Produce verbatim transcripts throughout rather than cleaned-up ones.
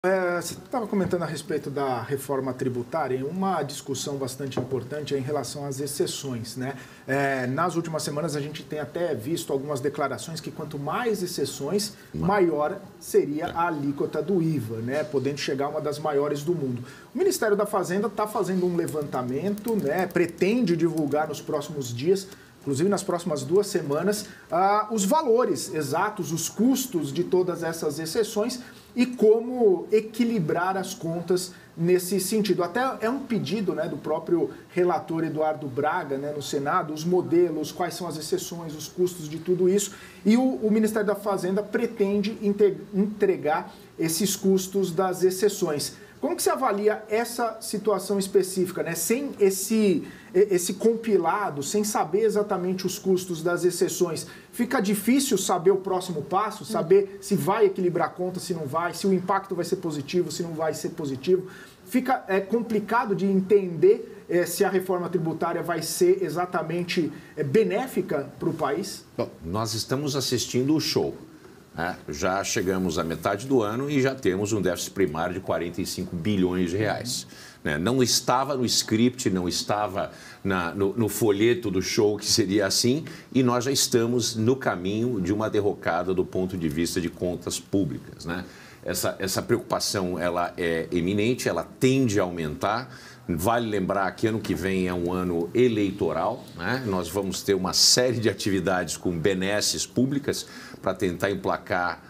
É, você estava comentando a respeito da reforma tributária e uma discussão bastante importante é em relação às exceções, né? É, nas últimas semanas a gente tem até visto algumas declarações que quanto mais exceções, maior seria a alíquota do I V A, né? Podendo chegar a uma das maiores do mundo. O Ministério da Fazenda está fazendo um levantamento, né? Pretende divulgar nos próximos dias, inclusive nas próximas duas semanas, ah, os valores exatos, os custos de todas essas exceções e como equilibrar as contas nesse sentido. Até é um pedido, né, do próprio relator Eduardo Braga, né, no Senado, os modelos, quais são as exceções, os custos de tudo isso. E o, o Ministério da Fazenda pretende entregar esses custos das exceções. Como que você avalia essa situação específica, né? Sem esse, esse compilado, sem saber exatamente os custos das exceções, fica difícil saber o próximo passo, saber se vai equilibrar a conta, se não vai, se o impacto vai ser positivo, se não vai ser positivo. Fica é, complicado de entender é, se a reforma tributária vai ser exatamente é, benéfica para o país? Bom, nós estamos assistindo o show. É, já chegamos à metade do ano e já temos um déficit primário de quarenta e cinco bilhões de reais. Né? Não estava no script, não estava na, no, no folheto do show que seria assim, e nós já estamos no caminho de uma derrocada do ponto de vista de contas públicas. Né? Essa, essa preocupação ela é eminente, ela tende a aumentar. Vale lembrar que ano que vem é um ano eleitoral, né? Nós vamos ter uma série de atividades com benesses públicas para tentar emplacar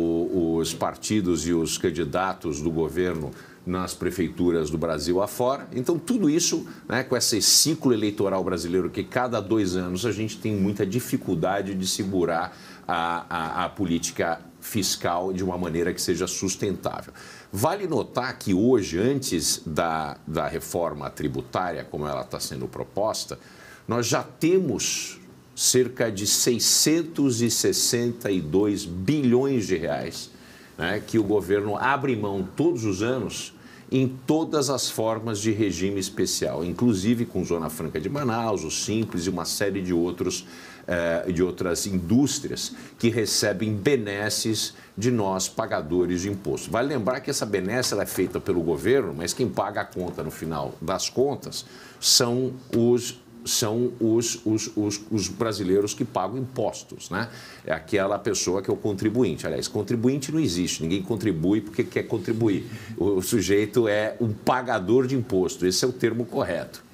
o, os partidos e os candidatos do governo nas prefeituras do Brasil afora. Então, tudo isso, né, com esse ciclo eleitoral brasileiro que cada dois anos a gente tem muita dificuldade de segurar a, a, a política fiscal de uma maneira que seja sustentável. Vale notar que hoje, antes da, da reforma tributária, como ela está sendo proposta, nós já temos cerca de seiscentos e sessenta e dois bilhões de reais, né, que o governo abre mão todos os anos em todas as formas de regime especial, inclusive com Zona Franca de Manaus, o Simples e uma série de, outros, eh, de outras indústrias que recebem benesses de nós, pagadores de imposto. Vale lembrar que essa benesse ela é feita pelo governo, mas quem paga a conta no final das contas são os são os, os, os, os brasileiros que pagam impostos, né? É aquela pessoa que é o contribuinte. Aliás, contribuinte não existe, ninguém contribui porque quer contribuir. O, o sujeito é um pagador de imposto, esse é o termo correto.